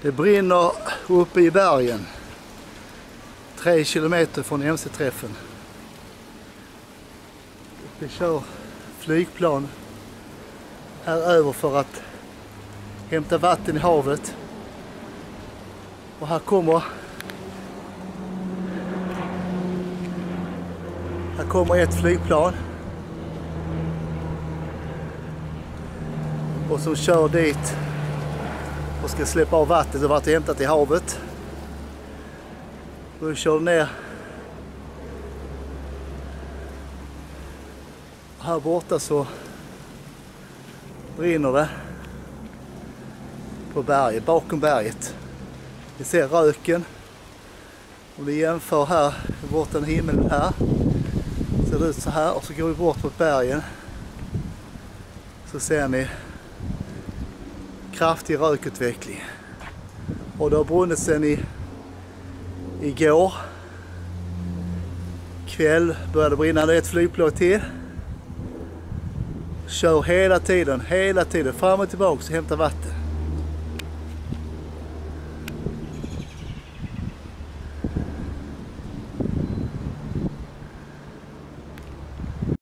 Det brinner uppe i bergen. 3 kilometer från MC-träffen. Vi kör flygplan här över för att hämta vatten i havet. Och här kommer ett flygplan. Och som kör dit och ska släppa av vattnet och varit hämtat i havet. Och vi kör ner här borta, så brinner det på berget, bakom berget. Vi ser röken. Om vi jämför här borta den himlen här, ser det ut så här, och så går vi bort mot bergen, så ser ni kraftig rökutveckling. Och det har brunnit sedan igår kväll började brinna. Det är ett flygplan till. Kör hela tiden fram och tillbaka och hämtar vatten.